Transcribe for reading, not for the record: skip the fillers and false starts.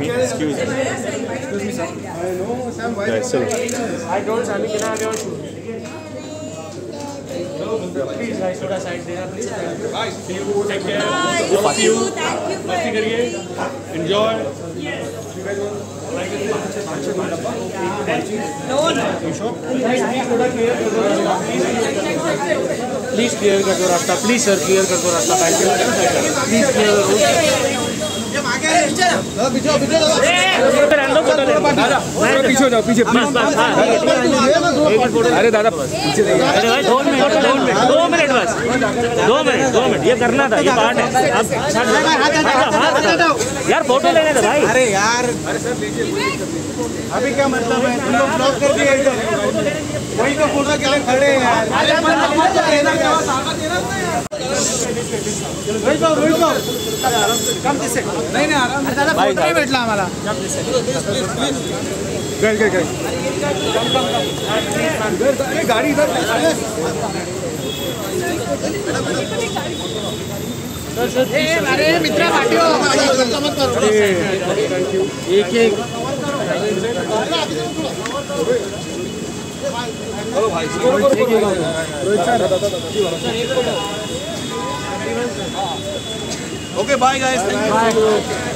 Sammy. Excuse me. Excuse me, sir. I know, Sam. Why? Guys, so I told Sammy, can I have your shoe? Please, guys, थोड़ा side देना, please. Guys, see you. Take care. Love you. मस्ती करिए. Enjoy. Yes. You guys want? No. You sure? Please clear कर दो रास्ता. Please sir, clear कर दो रास्ता. Please clear the road. पीछे हो जाओ, पीछे अरे दादा पीछे 2 मिनट बस 2 मिनट ये करना था, ये पार्ट है। अब यार फोटो लेने दो भाई। अरे यार अभी क्या मतलब है, तुम लोग ब्लॉक कर दिए इधर, वही तो फोटो के लिए खड़े हैं यार। नहीं आराम दादा फोटो नाही भेटला आम्हाला। गए अरे गाड़ी इधर अरे मित्रा पाठीओ एक Okay, bye guys. Thank you.